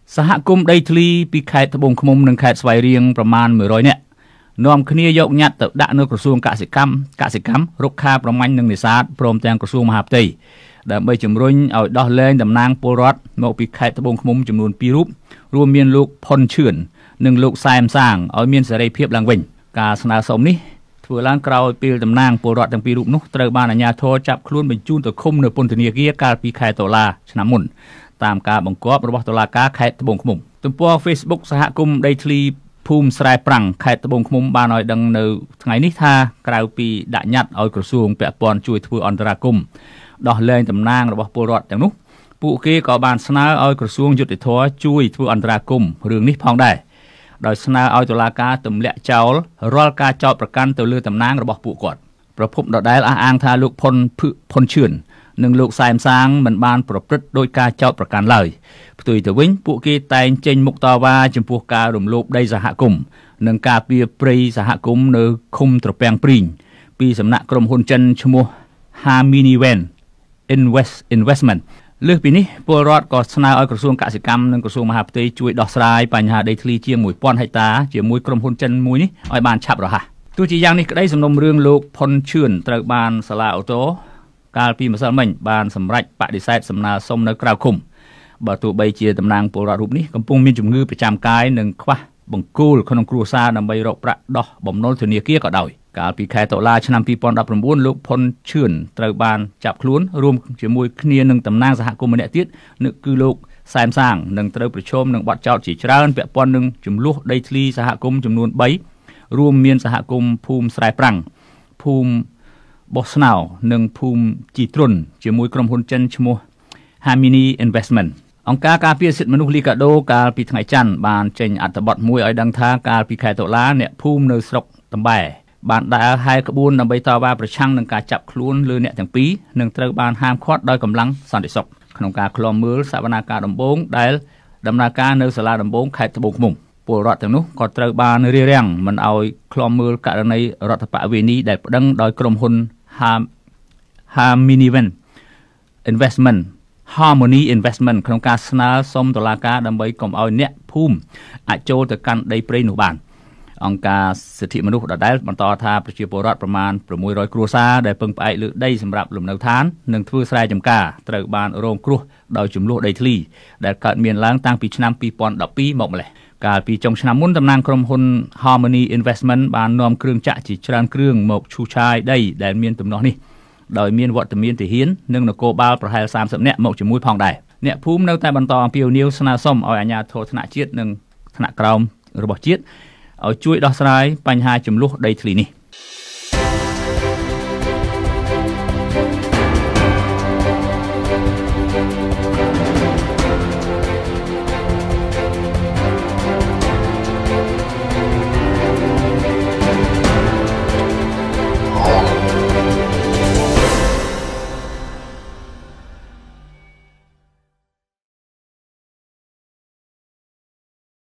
សហគមន៍ដីធ្លីពីខេត្តត្បូងឃ្មុំនិងខេត្តស្វាយរៀងប្រមាណ100នាក់នាំគ្នាយកញត្តិទៅដាក់នៅក្រសួងកសិកម្មរុក្ខាប្រមាញ់និងនេសាទព្រមទាំងក្រសួងមហាផ្ទៃដើម្បីជំរុញឲ្យដោះលែងតំណាងពលរដ្ឋមកពីខេត្តត្បូងឃ្មុំចំនួន2រូបរួមមានលោកផុនឈឿននិងលោកសែមសាងឲ្យមានសេរីភាពឡើងវិញការស្នើសុំនេះធ្វើឡើងក្រោយពេលតំណាងពលរដ្ឋទាំងពីររូបនោះត្រូវបានអាជ្ញាធរចាប់ខ្លួនបញ្ជូនទៅឃុំនៅពន្ធនាគារកាលពីខែតុលាឆ្នាំមុនតាមការបង្គាប់របស់តុលាការខេត្តត្បូងឃ្មុំទំព័រ Facebook សហគមន៍ដីធ្លីភូមិស្រែប្រាំងខេត្តត្បូងឃ្មុំបានឲ្យដឹងនៅថ្ងៃនេះថាក្រៅពីដាក់ញត្តិឲ្យក្រសួងពាក់ព័ន្ធជួយធ្វើអន្តរាគមន៍ដោះលែងតំណាងរបស់ពលរដ្ឋទាំងនោះពួកគេក៏បានស្នើឲ្យក្រសួងយុតិធម៌ជួយធ្វើអន្តរាគមន៍រឿងនេះផងដែរដោយស្នើឲ្យតុលាការទម្លាក់ចោលរាល់ការចោទប្រកាន់ទៅលើតំណាងរបស់ពួកគាត់ប្រពន្ធដដែលអះអាងថាលោកផុនឈឿននិងលោកសែមសាងមិនបានប្រព្រឹត្តដោយការចោទប្រកាន់ឡើយផ្ទុយទៅវិញពួកគេតែងចេញមុខតវ៉ាចំពោះការរំលោភដីសហគមន៍និងការពារព្រៃសហគមន៍នៅឃុំត្រពាំងព្រីងពីសំណាក់ក្រុមហ៊ុនចិនឈ្មោះ Haminiwen Investment លើសពីនេះពលរដ្ឋក៏ស្នើឲ្យក្រសួងកសិកម្មនិងក្រសួងមហាផ្ទៃជួយដោះស្រាយបញ្ហាដីធ្លីជាង 1000 ហិកតាជាមួយក្រុមហ៊ុនចិនមួយនេះឲ្យបានឆាប់រហ័សទោះជាយ៉ាងនេះក្តីសំណុំរឿងលោកផុនឈឿនត្រូវបានសាលាអូតូកាលពីម្សិលមិញបានសម្រេចបដិសេធសំណើសុំនៅក្រៅឃុំបើទោះបីជាតំណាងពលរដ្ឋរូបនេះកំពុងមានជំងឺប្រចាំកាយនិងខ្វះបង្គោលក្នុងគ្រួសារដើម្បីរកប្រាក់ដោះបំណុលធនាគារក៏ដោយកាលពីខែតុលាឆ្នាំ2019លោកផុនឈឿនត្រូវបានចាប់ខ្លួនរួមជាមួយគ្នានឹងតំណាងសហគមន៍ម្នាក់ទៀតគឺលោកសែមសាងនឹងត្រូវប្រឈមនឹងបទចោទជាច្រើនពាក់ព័ន្ធនឹងចំនួនដីធ្លីសហគមន៍ចំនួន3រួមមានសហគមន៍ភូមិស្រែប្រាំងភូមិបោះស្នោនិងភូមិជីត្រុនជាមួយក្រុមហ៊ុនចិនឈ្មោះ Hamini Investment អង្គការការពារសិទ្ធិមនុស្សលីកាដូកាលពីថ្ងៃច័ន្ទបានចេញអត្ថបទមួយឲ្យដឹងថាកាលពីខែតុលាអ្នកភូមិនៅស្រុកតំបែបានដើរហែកក្បួនដើម្បីតវ៉ាប្រឆាំងនឹងការចាប់ខ្លួនលើអ្នកទាំងពីរនិងត្រូវបានហាមឃាត់ដោយកម្លាំងសន្តិសុខក្នុងការឃ្លាំមើលសវនាការដំបូងដែលដំណើរការនៅសាលាដំបងខេត្តត្បូងឃ្មុំពលរដ្ឋទាំងនោះក៏ត្រូវបានរារាំងមិនឲ្យឃ្លាំមើលករណីរដ្ឋបវេនីដែលប្តឹងដោយក្រុមហ៊ុន Haminiwen Investment Harmony Investment ក្នុងការស្នើសុំតុលាការដើម្បីកុំឲ្យអ្នកភូមិអាចចូលទៅកាន់ដីព្រៃនោះបានអង្គការសិទ្ធិមនុស្សដដែលបន្តថាប្រជាពលរដ្ឋប្រមាណ600គ្រួសារដែលពឹងផ្អែកលើដីសម្រាប់លំនៅឋាននិងធ្វើស្រែចម្ការត្រូវបានរងគ្រោះដោយចំនួនដីធ្លីដែលកើតមានឡើងតាំងពីឆ្នាំ2012មកម្លេះកាលពីចុងឆ្នាំមុនតំណាងក្រុមហ៊ុន Harmony Investment បាននាំគ្រឿងចក្រជាច្រើនគ្រឿងមកឈូសឆាយដីដែលមានទំនាស់នេះដោយមានវត្តមានទាហាននិងនគរបាលប្រហែល30នាក់មកជាមួយផងដែរអ្នកភូមិនៅតែបន្តអំពាវនាវស្នើសុំឲ្យអាជ្ញាធរថ្នាក់ជាតិនិងថ្នាក់ក្រោមរបស់ជាតិឲ្យជួយដោះស្រាយបញ្ហាជម្លោះដីធ្លីនេះ